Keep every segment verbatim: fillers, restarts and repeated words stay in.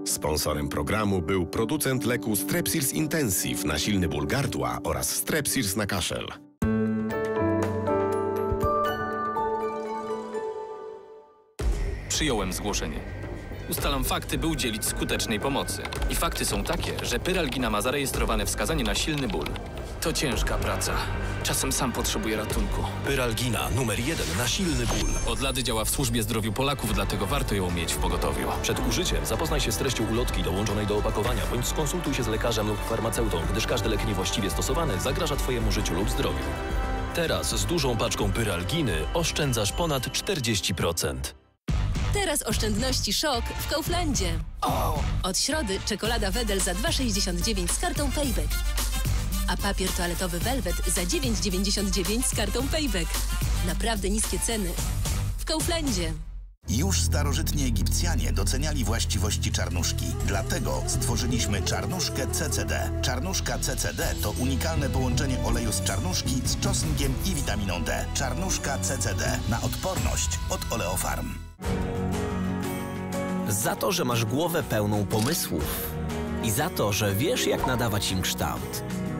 Sponsorem programu był producent leku Strepsils Intensive na silny ból gardła oraz Strepsils na kaszel. Przyjąłem zgłoszenie. Ustalam fakty, by udzielić skutecznej pomocy. I fakty są takie, że Pyralgina ma zarejestrowane wskazanie na silny ból. To ciężka praca. Czasem sam potrzebuję ratunku. Pyralgina numer jeden na silny ból. Od lat działa w służbie zdrowiu Polaków, dlatego warto ją mieć w pogotowiu. Przed użyciem zapoznaj się z treścią ulotki dołączonej do opakowania, bądź skonsultuj się z lekarzem lub farmaceutą, gdyż każdy lek niewłaściwie stosowany zagraża Twojemu życiu lub zdrowiu. Teraz z dużą paczką Pyralginy oszczędzasz ponad czterdzieści procent. Teraz oszczędności szok w Kauflandzie. Od środy czekolada Wedel za dwa sześćdziesiąt dziewięć z kartą Payback. A papier toaletowy Velvet za dziewięć dziewięćdziesiąt dziewięć z kartą Payback. Naprawdę niskie ceny w Kauflandzie. Już starożytni Egipcjanie doceniali właściwości czarnuszki. Dlatego stworzyliśmy czarnuszkę C C D. Czarnuszka C C D to unikalne połączenie oleju z czarnuszki z czosnkiem i witaminą D. Czarnuszka C C D na odporność od Oleofarm. Za to, że masz głowę pełną pomysłów i za to, że wiesz, jak nadawać im kształt.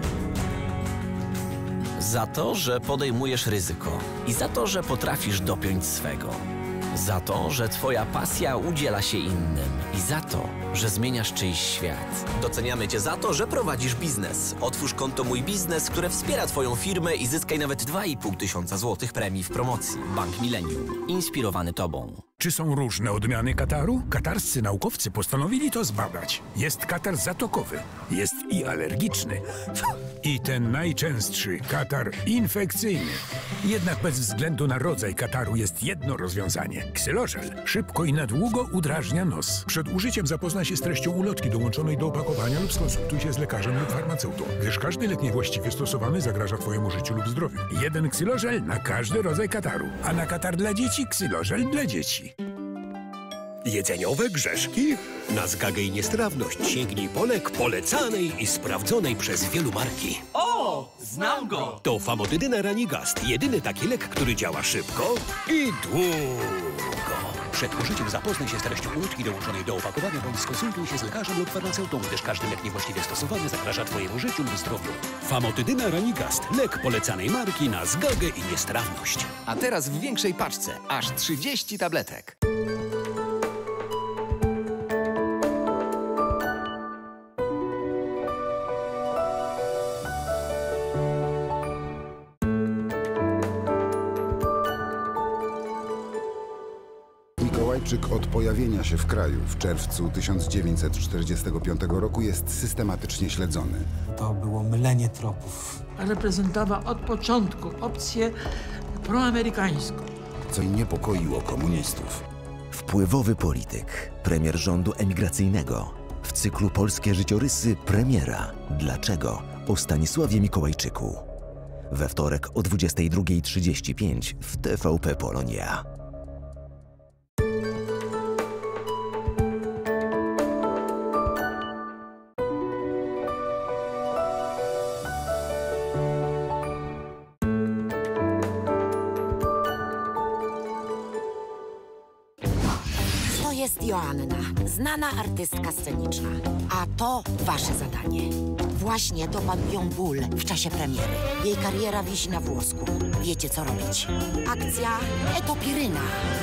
Za to, że podejmujesz ryzyko i za to, że potrafisz dopiąć swego. Za to, że Twoja pasja udziela się innym i za to, że zmieniasz czyjś świat. Doceniamy Cię za to, że prowadzisz biznes. Otwórz konto Mój Biznes, które wspiera Twoją firmę i zyskaj nawet dwa i pół tysiąca złotych premii w promocji. Bank Millennium. Inspirowany Tobą. Czy są różne odmiany kataru? Katarscy naukowcy postanowili to zbadać. Jest katar zatokowy, jest i alergiczny, i ten najczęstszy, katar infekcyjny. Jednak bez względu na rodzaj kataru jest jedno rozwiązanie. Ksylożel szybko i na długo udrażnia nos. Przed użyciem zapoznaj się z treścią ulotki dołączonej do opakowania lub skonsultuj się z lekarzem lub farmaceutą, gdyż każdy lek niewłaściwie stosowany zagraża Twojemu życiu lub zdrowiu. Jeden ksylożel na każdy rodzaj kataru, a na katar dla dzieci ksylożel dla dzieci. Jedzeniowe grzeszki? Na zgagę i niestrawność sięgnij po lek polecanej i sprawdzonej przez wielu marki. O, znam go! To Famotydyna Ranigast. Jedyny taki lek, który działa szybko i długo. Przed użyciem zapoznaj się z treścią ulotki dołączonej do opakowania, bądź skonsultuj się z lekarzem lub farmaceutą, gdyż każdy lek niewłaściwie stosowany zagraża Twojemu życiu lub zdrowiu. Famotydyna Ranigast. Lek polecanej marki na zgagę i niestrawność. A teraz w większej paczce. Aż trzydzieści tabletek. Mikołajczyk od pojawienia się w kraju w czerwcu tysiąc dziewięćset czterdziestego piątego roku jest systematycznie śledzony. To było mylenie tropów. Reprezentował od początku opcję proamerykańską, co i niepokoiło komunistów. Wpływowy polityk, premier rządu emigracyjnego. W cyklu Polskie życiorysy premiera. Dlaczego? O Stanisławie Mikołajczyku. We wtorek o dwudziestej drugiej trzydzieści pięć w T V P Polonia. To jest Joanna, znana artystka sceniczna. A to wasze zadanie. Właśnie dopadł ją ból w czasie premiery. Jej kariera wisi na włosku. Wiecie, co robić. Akcja Etopiryna.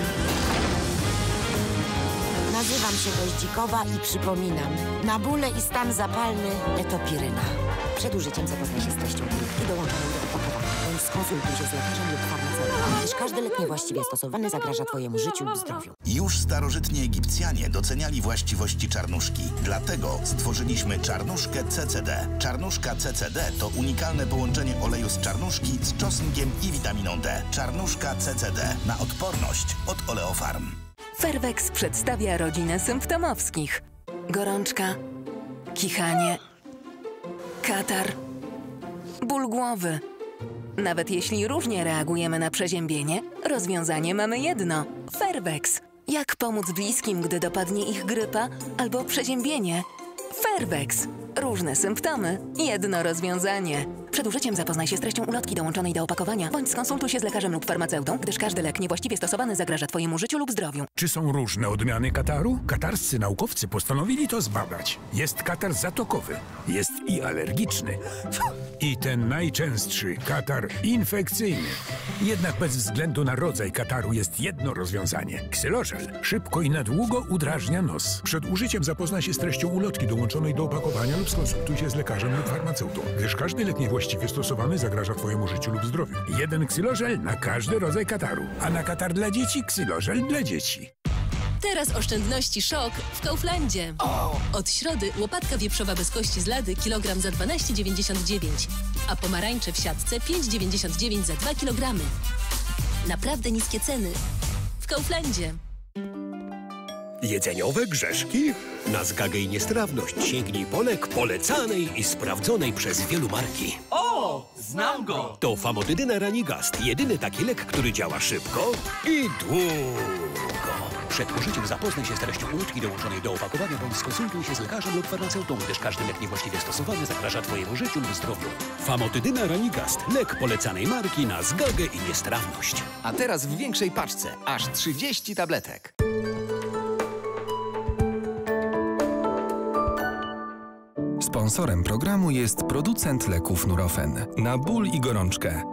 Nazywam się Goździkowa i przypominam. Na bóle i stan zapalny Etopiryna. Przed użyciem zapoznaj się z treścią ulotki dołączonej do opakowania. Bądź skonsultuj się z lekarzem lub farmaceutą, gdyż każdy lek niewłaściwie stosowany zagraża Twojemu życiu lub zdrowiu. Już starożytni Egipcjanie doceniali właściwości czarnuszki. Dlatego stworzyliśmy czarnuszkę C C D. Czarnuszka C C D to unikalne połączenie oleju z czarnuszki z czosnkiem i witaminą D. Czarnuszka C C D na odporność od Oleofarm. Fervex przedstawia rodzinę symptomowskich. Gorączka, kichanie, katar, ból głowy. Nawet jeśli różnie reagujemy na przeziębienie, rozwiązanie mamy jedno. Fervex. Jak pomóc bliskim, gdy dopadnie ich grypa albo przeziębienie? Fervex. Różne symptomy, jedno rozwiązanie. Przed użyciem zapoznaj się z treścią ulotki dołączonej do opakowania, bądź skonsultuj się z lekarzem lub farmaceutą, gdyż każdy lek niewłaściwie stosowany zagraża Twojemu życiu lub zdrowiu. Czy są różne odmiany kataru? Katarscy naukowcy postanowili to zbadać. Jest katar zatokowy, jest i alergiczny, i ten najczęstszy katar infekcyjny. Jednak bez względu na rodzaj kataru jest jedno rozwiązanie. Ksylożel szybko i na długo udrażnia nos. Przed użyciem zapoznaj się z treścią ulotki dołączonej do opakowania lub skonsultuj się z lekarzem lub farmaceutą, gdyż każdy lek niewłaściwie stosowany zagraża Twojemu życiu lub zdrowiu. Jeden ksylożel na każdy rodzaj kataru, a na katar dla dzieci ksylożel dla dzieci. Teraz oszczędności szok w Kauflandzie. Od środy łopatka wieprzowa bez kości z lady kilogram za dwanaście dziewięćdziesiąt dziewięć, a pomarańcze w siatce pięć dziewięćdziesiąt dziewięć za dwa kilogramy. Naprawdę niskie ceny w Kauflandzie. Jedzeniowe grzeszki? Na zgagę i niestrawność sięgnij po lek polecanej i sprawdzonej przez wielu marki. O, znam go! To Famotydyna Ranigast. Jedyny taki lek, który działa szybko i długo. Przed użyciem zapoznaj się z treścią ulotki dołączonej do opakowania, bądź skonsultuj się z lekarzem lub farmaceutą, gdyż każdy lek niewłaściwie stosowany zagraża Twojemu życiu lub zdrowiu. Famotydyna Ranigast. Lek polecanej marki na zgagę i niestrawność. A teraz w większej paczce. Aż trzydzieści tabletek. Sponsorem programu jest producent leków Nurofen na ból i gorączkę.